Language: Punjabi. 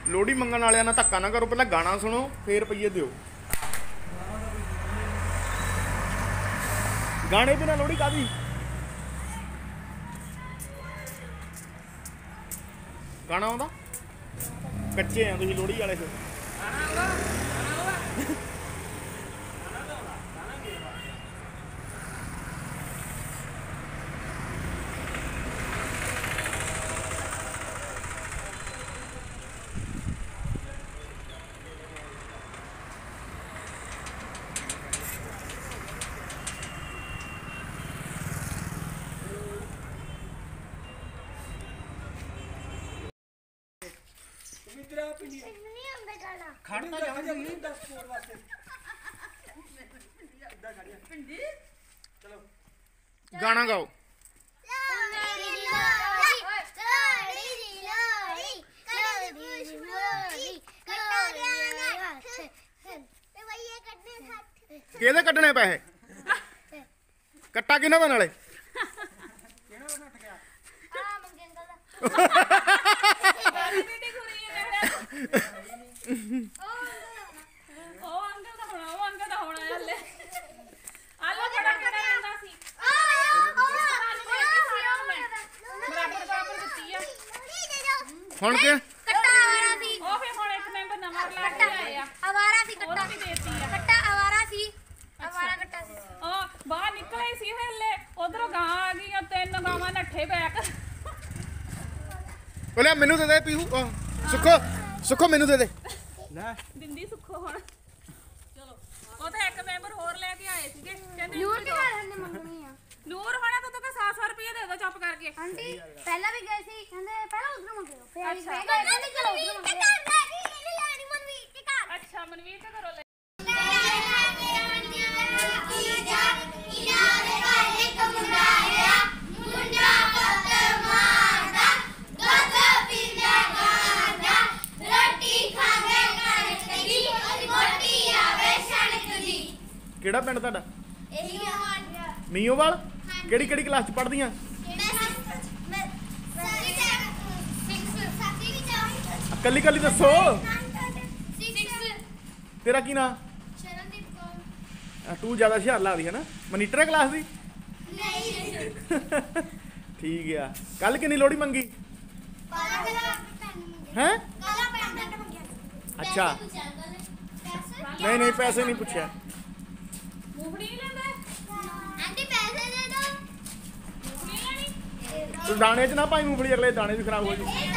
लोहड़ी मंगण वालियां नाल धक्का ना करो, पहले गाना सुनो फिर रुपये दिओ। गाने बिना लोहड़ी कादी गाना आउंदा? कच्चे आ तुसीं लोहड़ी वाले। गाना गाओ। किहदे कड्ढने पैसे? कट्टा किहਨਾਂ ਦਾ ਨਾਲੇ? ਹੁਣ ਕੇ ਕੱਟਾ ਆਵਾਰਾ ਸੀ ਉਹ ਫੇ ਹੁਣ ਇੱਕ ਮੈਂਬਰ ਨਵਾਂ ਲਾ ਕੇ ਆਇਆ ਆਵਾਰਾ ਸੀ ਕੱਟਾ ਵੀ ਦੇਤੀ ਆ ਕੱਟਾ ਆਵਾਰਾ ਸੀ ਆਵਾਰਾ ਕੱਟਾ ਸੀ ਹਾਂ ਬਾਹਰ ਨਿਕਲੇ ਸੀ ਹੱਲੇ ਉਧਰੋਂ ਗਾਂ ਆ ਗਈਆਂ 3 ਗਾਵਾਂ ਨੱਠੇ ਬੈਕ बोले मेनू दे दे पीहू सुखो सुखो मेनू दे दे ले दिंदी सुखो हुण चलो ਉਹ ਤਾਂ ਇੱਕ ਮੈਂਬਰ ਹੋਰ ਲੈ ਕੇ ਆਏ ਸੀਗੇ ਕਹਿੰਦੇ ਨੂਰ ਦੇ ਘਰ ਹੰਨੇ ਮੰਗਣੀ ਆ ਨੂਰ ਹੋਣਾ ਤਾਂ 700 ਰੁਪਏ ਦੇ ਦੋ ਚੁੱਪ ਕਰਕੇ ਆਂਟੀ ਪਹਿਲਾਂ ਵੀ ਗਏ ਸੀ ਕਹਿੰਦੇ ਪਹਿਲਾਂ ਉਧਰ ਮੰਗਿਓ ਫਿਰ ਆਈ ਅੱਛਾ। ਕਹਿੰਦੇ ਚਲੋ ਉਧਰ ਮੰਗਿਓ ਅੱਛਾ ਮਨਵੀਰ ਤੇ ਘਰੋਂ ਲੈ ਕਿਹੜਾ ਪਿੰਡ ਤੁਹਾਡਾ? ਮੀਓਵਾਲ। ਕਿਹੜੀ ਕਿਹੜੀ ਕਲਾਸ ਚ ਪੜ੍ਹਦੀਆਂ? ਕੱਲੀ ਕੱਲੀ ਦੱਸੋ। ਤੇਰਾ ਕੀ ਨਾਂ? ਤੂੰ ਜ਼ਿਆਦਾ ਹੁਸ਼ਿਆਰ ਲੱਗਦੀ ਹੈ ਨਾ। ਮਨੀਟਰ ਕਲਾਸ ਦੀ? ਠੀਕ ਆ। ਕੱਲ ਕਿੰਨੀ ਲੋਹੜੀ ਮੰਗੀ? ਹੈ? ਅੱਛਾ ਨਹੀਂ ਨਹੀਂ ਪੈਸੇ ਨਹੀਂ ਪੁੱਛਿਆ। ਮੂੰਗਫਲੀ ਨਹੀਂ ਲੈਂਦਾ ਆਂਟੀ ਪੈਸੇ ਦੇ ਦੋ ਮੂੰਗਫਲੀ ਲੈਣੀ ਤੂੰ ਦਾਣੇ ਚ ਨਾ ਪਾਈ ਮੂੰਗਫਲੀ, ਅਗਲੇ ਦਾਣੇ ਵੀ ਖਰਾਬ ਹੋ ਜੂ।